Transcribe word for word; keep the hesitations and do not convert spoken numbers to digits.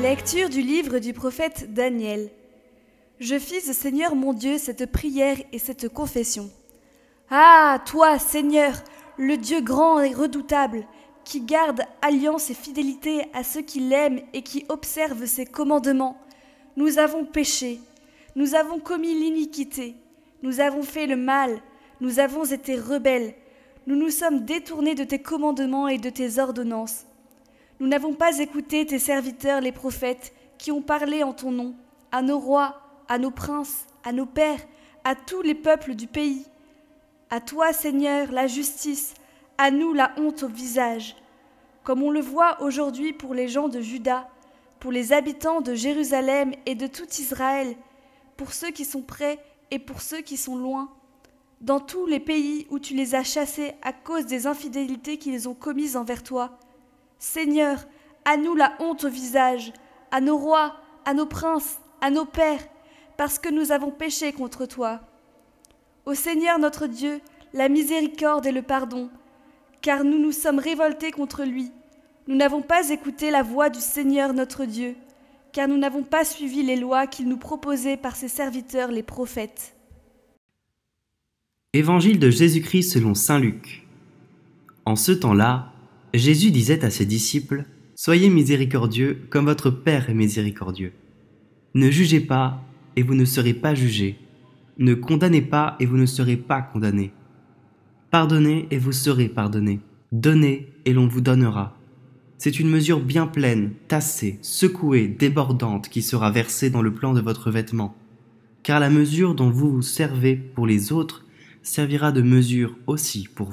Lecture du livre du prophète Daniel. Je fis au Seigneur mon Dieu cette prière et cette confession. Ah, toi, Seigneur, le Dieu grand et redoutable, qui garde alliance et fidélité à ceux qui l'aiment et qui observent ses commandements, nous avons péché, nous avons commis l'iniquité, nous avons fait le mal, nous avons été rebelles, nous nous sommes détournés de tes commandements et de tes ordonnances. Nous n'avons pas écouté tes serviteurs les prophètes qui ont parlé en ton nom, à nos rois, à nos princes, à nos pères, à tous les peuples du pays. À toi, Seigneur, la justice, à nous la honte au visage, comme on le voit aujourd'hui pour les gens de Juda, pour les habitants de Jérusalem et de tout Israël, pour ceux qui sont près et pour ceux qui sont loin, dans tous les pays où tu les as chassés à cause des infidélités qu'ils ont commises envers toi. Seigneur, à nous la honte au visage, à nos rois, à nos princes, à nos pères, parce que nous avons péché contre toi. Ô Seigneur notre Dieu, la miséricorde et le pardon, car nous nous sommes révoltés contre lui. Nous n'avons pas écouté la voix du Seigneur notre Dieu, car nous n'avons pas suivi les lois qu'il nous proposait par ses serviteurs les prophètes. Évangile de Jésus-Christ selon saint Luc. En ce temps-là, Jésus disait à ses disciples : « Soyez miséricordieux comme votre Père est miséricordieux. Ne jugez pas et vous ne serez pas jugés. Ne condamnez pas et vous ne serez pas condamnés. Pardonnez et vous serez pardonnés. Donnez et l'on vous donnera. C'est une mesure bien pleine, tassée, secouée, débordante qui sera versée dans le plan de votre vêtement. Car la mesure dont vous vous servez pour les autres servira de mesure aussi pour vous. »